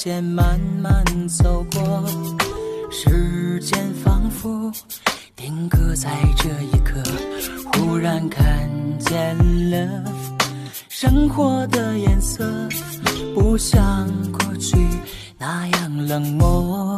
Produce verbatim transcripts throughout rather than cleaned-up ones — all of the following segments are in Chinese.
间慢慢走过，时间仿佛定格在这一刻，忽然看见了生活的颜色，不像过去那样冷漠。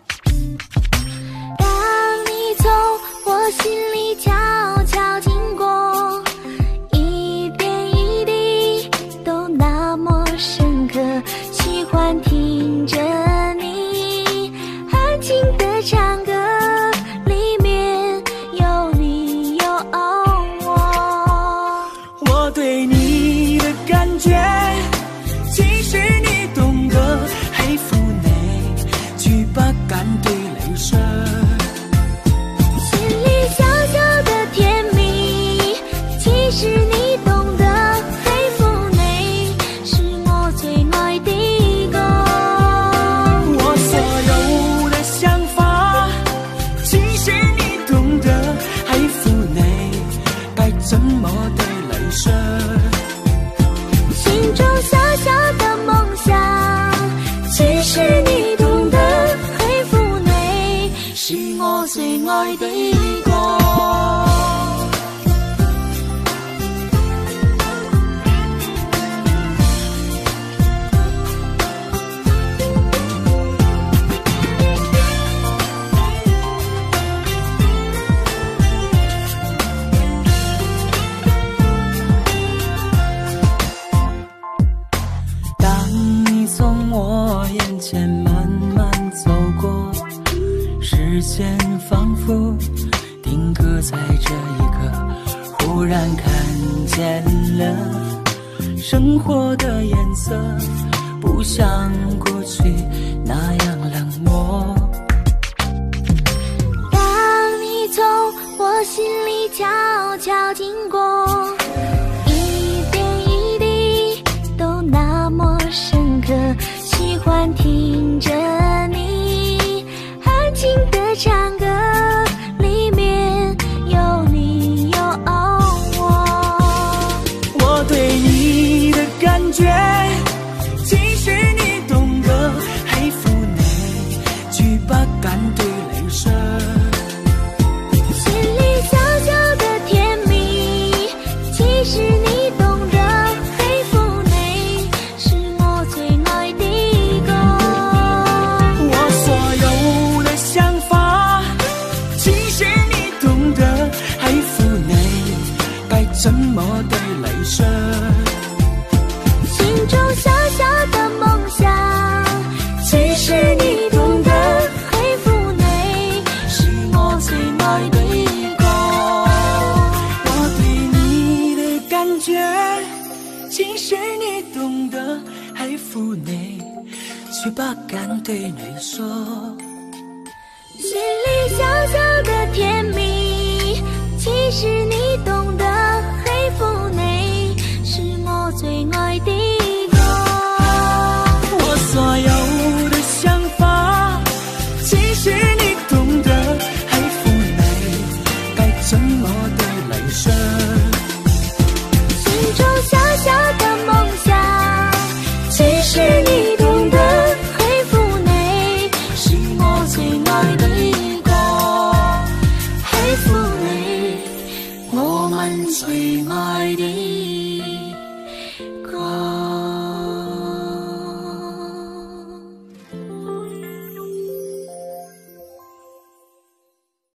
当你从我心里悄悄经过，一点一滴都那么深刻，喜欢听着你安静的唱歌，里面有你有我。 我对你的感觉，其实你懂得，喜歡你，絕不敢對你說。 心里小小的甜蜜，其實你懂得，喜歡你，是我最愛的歌。 我所有的想法，其實你懂得，喜歡你，該怎麼對你說。 心中小小的夢想，其實你懂得，喜歡你，是我最愛的歌。 当你从我眼前慢慢走过，时间仿佛定格在这一刻，忽然看见了生活的颜色，不像过去那样冷漠。 当你从我心里悄悄经过，一点一滴都那么深刻，喜欢听着你安静的唱歌，里面有你有我。 我对你的感觉，其實你懂得，喜歡你，絕不敢對你說。 心里小小的甜蜜，其實你懂得，喜歡你，是我最愛的歌。 我所有的想法，其實你懂得，喜歡你，該怎麼對你說。 心中小小的夢想，其實你懂得，喜歡你，是我最愛的歌。 我對你的感覺，其實你懂得，喜歡你，卻不敢對你說。 心里小